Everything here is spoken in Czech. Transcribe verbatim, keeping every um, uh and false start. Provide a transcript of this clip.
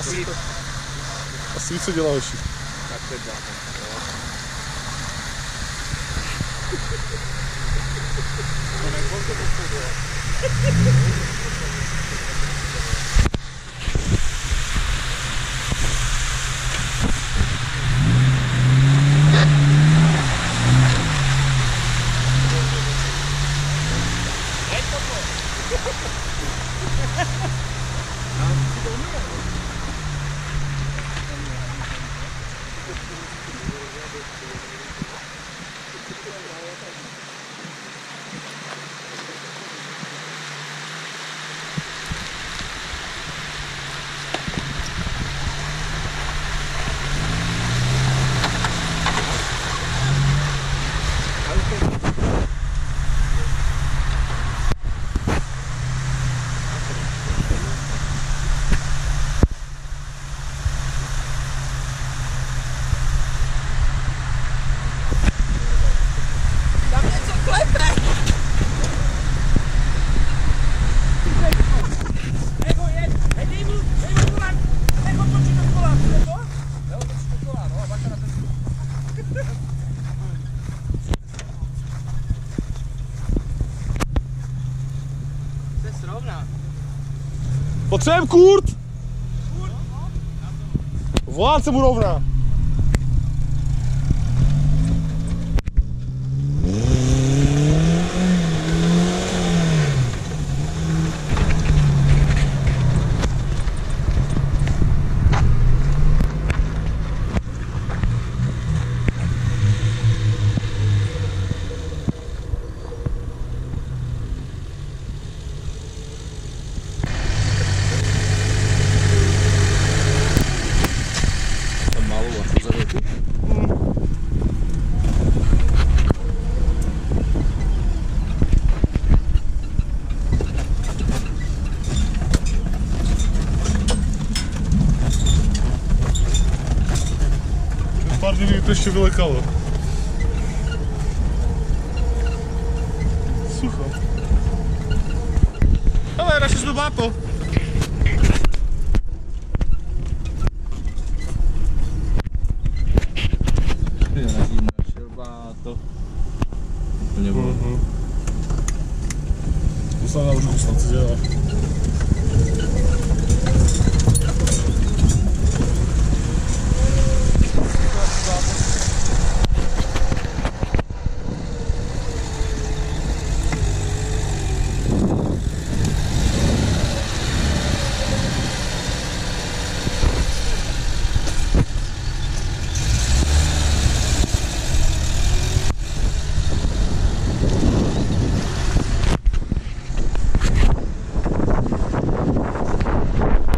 Asi, asi ví, co dělá hoši. Tak teď dá. To nebol to pochoduje. Potřebujeme kurt! Volát se mu rovná. Pár dní to ještě vylekalo. Sucho. Ale našli jsme báto. Našel báto. Úplně bylo. Mhm. Musel na ruku snad, co děláš.